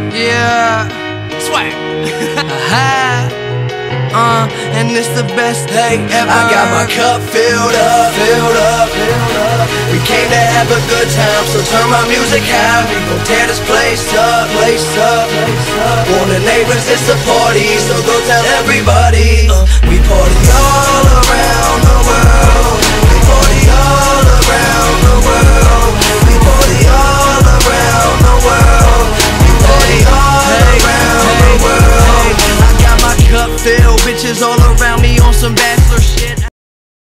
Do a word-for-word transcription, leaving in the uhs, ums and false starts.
Yeah, swag. Uh, and it's the best day ever. I got my cup filled up, filled up, filled up. We came to have a good time, so turn my music out. We gon' tear this place up, place up, place up. Warn the neighbors, it's a party, so go tell everybody. uh, We party all around the world.